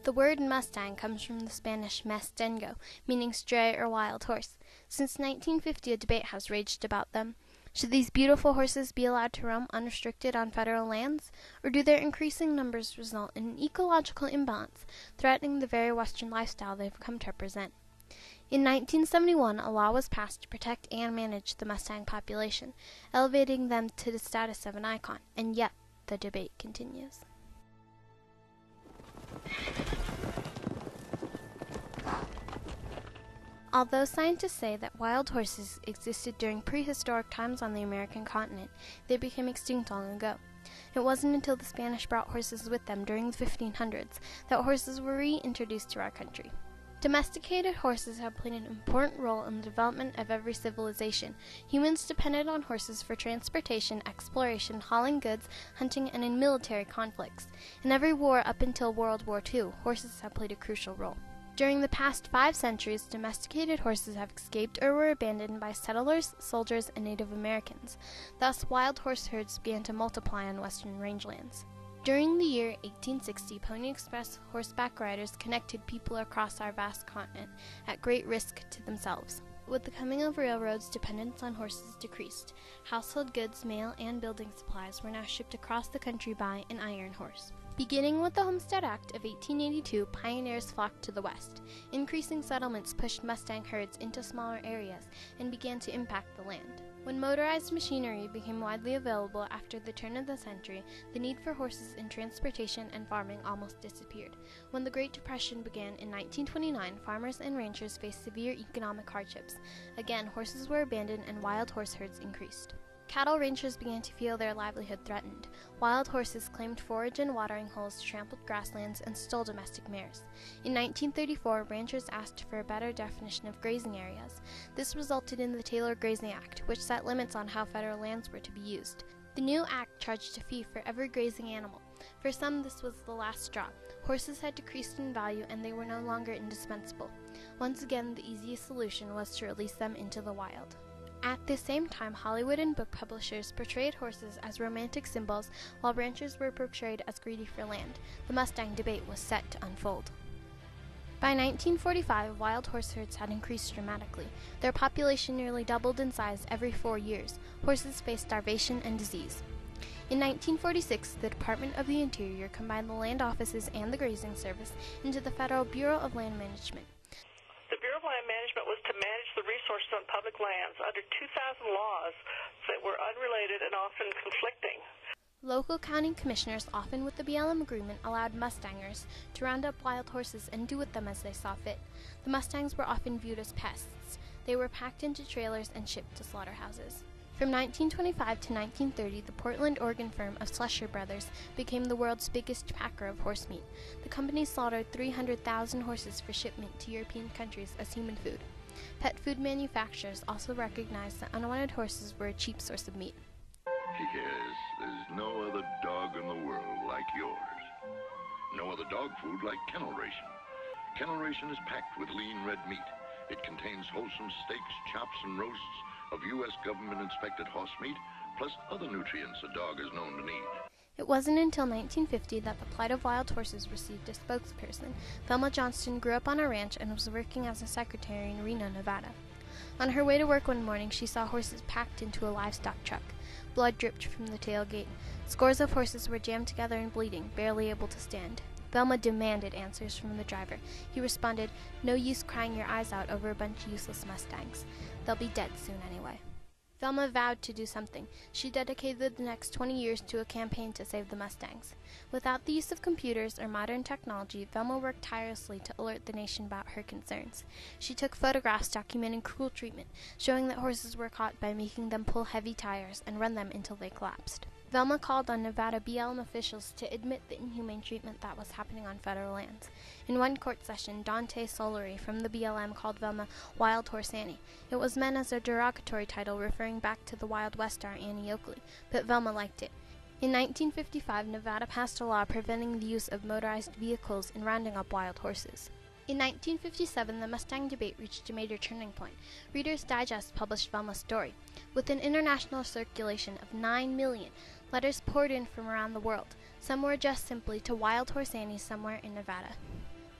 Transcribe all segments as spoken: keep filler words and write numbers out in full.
The word Mustang comes from the Spanish Mustango, meaning stray or wild horse. Since nineteen fifty, a debate has raged about them. Should these beautiful horses be allowed to roam unrestricted on federal lands, or do their increasing numbers result in an ecological imbalance, threatening the very Western lifestyle they've come to represent? In nineteen seventy-one, a law was passed to protect and manage the Mustang population, elevating them to the status of an icon, and yet the debate continues. Although scientists say that wild horses existed during prehistoric times on the American continent, they became extinct long ago. It wasn't until the Spanish brought horses with them during the fifteen hundreds that horses were reintroduced to our country. Domesticated horses have played an important role in the development of every civilization. Humans depended on horses for transportation, exploration, hauling goods, hunting, and in military conflicts. In every war up until World War Two, horses have played a crucial role. During the past five centuries, domesticated horses have escaped or were abandoned by settlers, soldiers, and Native Americans. Thus, wild horse herds began to multiply on western rangelands. During the year eighteen sixty, Pony Express horseback riders connected people across our vast continent at great risk to themselves. With the coming of railroads, dependence on horses decreased. Household goods, mail, and building supplies were now shipped across the country by an iron horse. Beginning with the Homestead Act of eighteen eighty-two, pioneers flocked to the west. Increasing settlements pushed Mustang herds into smaller areas and began to impact the land. When motorized machinery became widely available after the turn of the century, the need for horses in transportation and farming almost disappeared. When the Great Depression began in nineteen twenty-nine, farmers and ranchers faced severe economic hardships. Again, horses were abandoned and wild horse herds increased. Cattle ranchers began to feel their livelihood threatened. Wild horses claimed forage and watering holes, trampled grasslands, and stole domestic mares. In nineteen thirty-four, ranchers asked for a better definition of grazing areas. This resulted in the Taylor Grazing Act, which set limits on how federal lands were to be used. The new act charged a fee for every grazing animal. For some, this was the last straw. Horses had decreased in value and they were no longer indispensable. Once again, the easiest solution was to release them into the wild. At the same time, Hollywood and book publishers portrayed horses as romantic symbols, while ranchers were portrayed as greedy for land. The Mustang debate was set to unfold. By nineteen forty-five, wild horse herds had increased dramatically. Their population nearly doubled in size every four years. Horses faced starvation and disease. In nineteen forty-six, the Department of the Interior combined the land offices and the grazing service into the Federal Bureau of Land Management. The Bureau of Land Management was to manage the resources on public lands under two thousand laws that were unrelated and often conflicting. Local county commissioners, often with the B L M agreement, allowed Mustangers to round up wild horses and do with them as they saw fit. The Mustangs were often viewed as pests. They were packed into trailers and shipped to slaughterhouses. From nineteen twenty-five to nineteen thirty, the Portland, Oregon firm of Slusher Brothers became the world's biggest packer of horse meat. The company slaughtered three hundred thousand horses for shipment to European countries as human food. Pet food manufacturers also recognized that unwanted horses were a cheap source of meat. Yes, there's no other dog in the world like yours. No other dog food like kennel ration. Kennel ration is packed with lean red meat. It contains wholesome steaks, chops, and roasts of U S government-inspected horse meat, plus other nutrients a dog is known to need. It wasn't until nineteen fifty that the plight of wild horses received a spokesperson. Thelma Johnston grew up on a ranch and was working as a secretary in Reno, Nevada. On her way to work one morning, she saw horses packed into a livestock truck. Blood dripped from the tailgate. Scores of horses were jammed together and bleeding, barely able to stand. Thelma demanded answers from the driver. He responded, "No use crying your eyes out over a bunch of useless Mustangs. They'll be dead soon anyway." Thelma vowed to do something. She dedicated the next twenty years to a campaign to save the Mustangs. Without the use of computers or modern technology, Thelma worked tirelessly to alert the nation about her concerns. She took photographs documenting cruel treatment, showing that horses were caught by making them pull heavy tires and run them until they collapsed. Thelma called on Nevada B L M officials to admit the inhumane treatment that was happening on federal lands. In one court session, Dante Solari from the B L M called Thelma Wild Horse Annie. It was meant as a derogatory title referring back to the Wild West star Annie Oakley, but Thelma liked it. In nineteen fifty-five, Nevada passed a law preventing the use of motorized vehicles in rounding up wild horses. In nineteen fifty-seven, the Mustang debate reached a major turning point. Reader's Digest published Thelma's story. With an international circulation of nine million, letters poured in from around the world. Some were addressed simply to Wild Horse Annie somewhere in Nevada.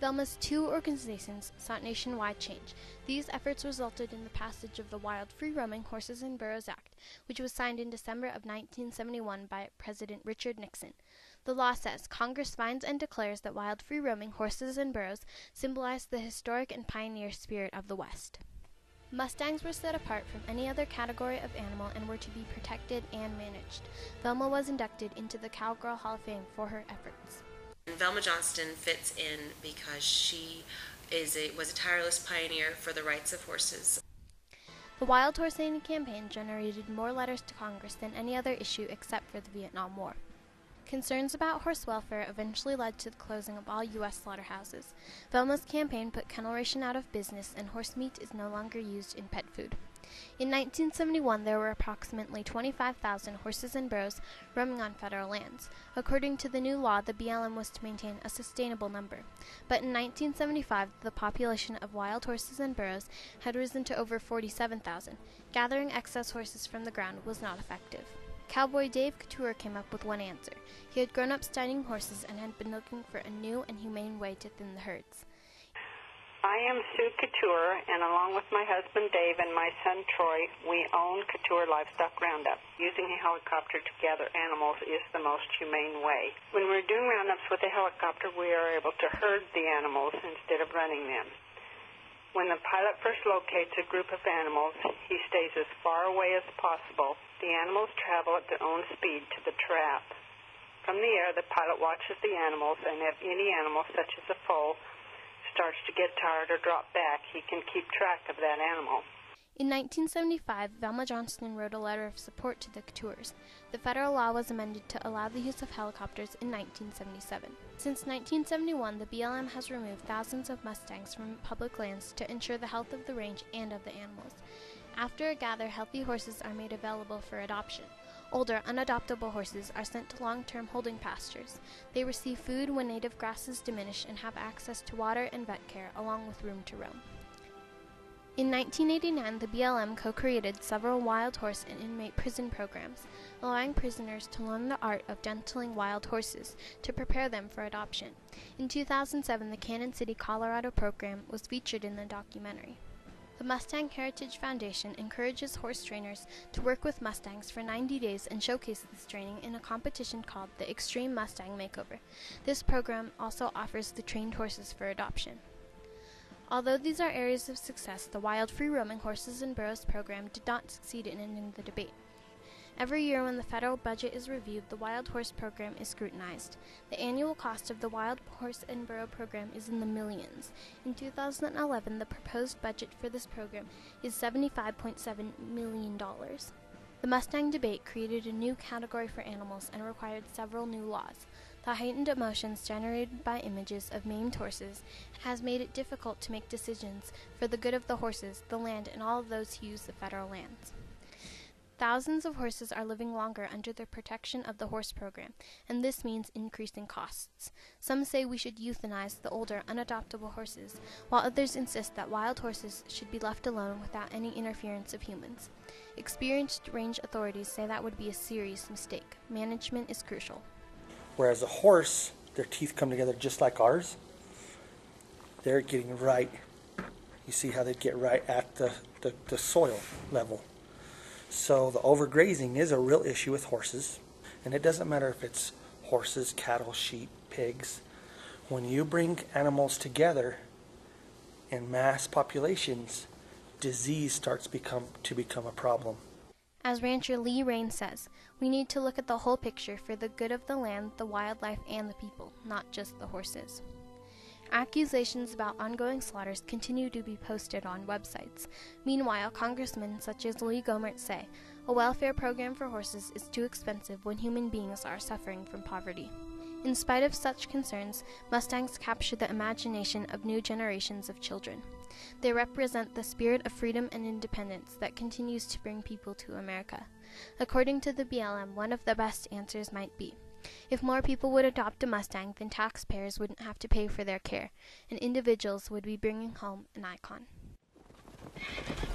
Velma's two organizations sought nationwide change. These efforts resulted in the passage of the Wild Free-Roaming Horses and Burros Act, which was signed in December of nineteen seventy-one by President Richard Nixon. The law says Congress finds and declares that wild free-roaming horses and burros symbolize the historic and pioneer spirit of the West. Mustangs were set apart from any other category of animal and were to be protected and managed. Velma was inducted into the Cowgirl Hall of Fame for her efforts. Velma Johnston fits in because she is a, was a tireless pioneer for the rights of horses. The Wild Horse Safety Campaign generated more letters to Congress than any other issue except for the Vietnam War. Concerns about horse welfare eventually led to the closing of all U S slaughterhouses. Velma's campaign put kennel ration out of business, and horse meat is no longer used in pet food. In nineteen seventy-one, there were approximately twenty-five thousand horses and burros roaming on federal lands. According to the new law, the B L M was to maintain a sustainable number. But in nineteen seventy-five, the population of wild horses and burros had risen to over forty-seven thousand. Gathering excess horses from the ground was not effective. Cowboy Dave Couture came up with one answer. He had grown up studying horses and had been looking for a new and humane way to thin the herds. I am Sue Couture, and along with my husband Dave and my son Troy, we own Couture Livestock Roundup. Using a helicopter to gather animals is the most humane way. When we're doing roundups with a helicopter, we are able to herd the animals instead of running them. When the pilot first locates a group of animals, he stays as far away as possible. The animals travel at their own speed to the trap. From the air, the pilot watches the animals, and if any animal, such as a foal, starts to get tired or drop back, he can keep track of that animal. In nineteen seventy-five, Velma Johnston wrote a letter of support to the Coutures. The federal law was amended to allow the use of helicopters in nineteen seventy-seven. Since nineteen seventy-one, the B L M has removed thousands of Mustangs from public lands to ensure the health of the range and of the animals. After a gather, healthy horses are made available for adoption. Older, unadoptable horses are sent to long-term holding pastures. They receive food when native grasses diminish and have access to water and vet care, along with room to roam. In nineteen eighty-nine, the B L M co-created several wild horse and inmate prison programs, allowing prisoners to learn the art of gentling wild horses to prepare them for adoption. In two thousand seven, the Cannon City, Colorado program was featured in the documentary. The Mustang Heritage Foundation encourages horse trainers to work with Mustangs for ninety days and showcase this training in a competition called the Extreme Mustang Makeover. This program also offers the trained horses for adoption. Although these are areas of success, the Wild Free-Roaming Horses and Burros program did not succeed in ending the debate. Every year when the federal budget is reviewed, the Wild Horse program is scrutinized. The annual cost of the Wild Horse and Burro program is in the millions. In two thousand eleven, the proposed budget for this program is seventy-five point seven million dollars. The Mustang debate created a new category for animals and required several new laws. The heightened emotions generated by images of maimed horses has made it difficult to make decisions for the good of the horses, the land, and all of those who use the federal lands. Thousands of horses are living longer under the protection of the horse program, and this means increasing costs. Some say we should euthanize the older, unadoptable horses, while others insist that wild horses should be left alone without any interference of humans. Experienced range authorities say that would be a serious mistake. Management is crucial. Whereas a horse, their teeth come together just like ours. They're getting right, you see how they get right at the, the, the soil level. So the overgrazing is a real issue with horses, and it doesn't matter if it's horses, cattle, sheep, pigs. When you bring animals together in mass populations, disease starts become to become a problem. As rancher Lee Rain says, we need to look at the whole picture for the good of the land, the wildlife, and the people, not just the horses. Accusations about ongoing slaughters continue to be posted on websites. Meanwhile, congressmen such as Lee Gohmert say, a welfare program for horses is too expensive when human beings are suffering from poverty. In spite of such concerns, Mustangs capture the imagination of new generations of children. They represent the spirit of freedom and independence that continues to bring people to America. According to the B L M, one of the best answers might be, if more people would adopt a Mustang, then taxpayers wouldn't have to pay for their care, and individuals would be bringing home an icon.